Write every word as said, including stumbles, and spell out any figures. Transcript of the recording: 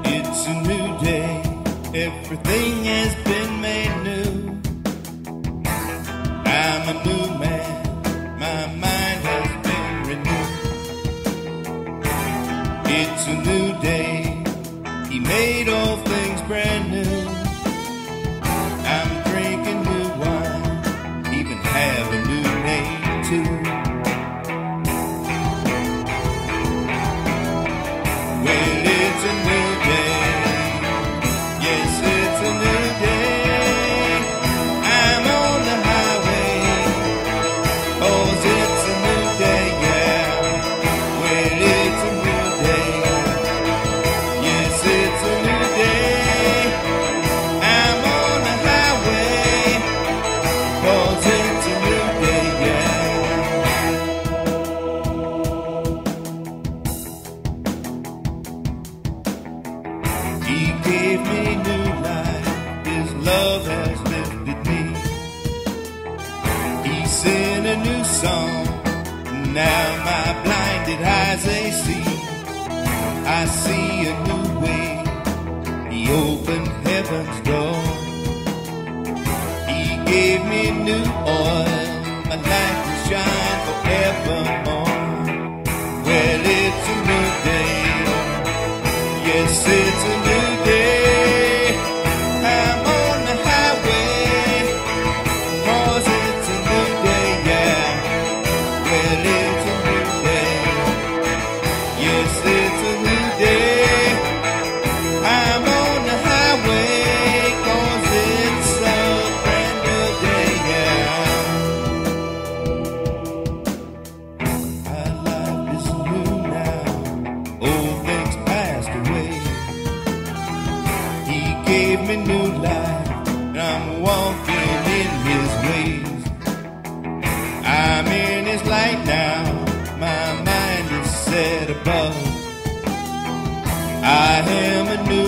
It's a new day, everything has been made new. I'm a new man, my mind has been renewed. It's a new day, he made all things brand new. I'm drinking new wine, even have a new name too. Well, it's a new day, yes, it's a new day. I'm on the highway, 'cause it's a new day, yeah. Well, it's a new day, yes, it's a new day. I'm on the highway, 'cause it's a new day, yeah. He gave me new life, his love has lifted me. He sent a new song, now my blinded eyes they see. I see a new way, he opened heaven's door. He gave me new oil, my light will shine forevermore. Well, it's a new day, yes, it's a new day. I'm on the highway, 'cause it's a new day, yeah. Well, it's a new day, yes, it's a new day. I'm on the highway, 'cause it's a brand new day, yeah. My life is new now, old things passed away. He gave me new life, and I'm walking in his ways. I'm in his light now, my mind is set above. I am a new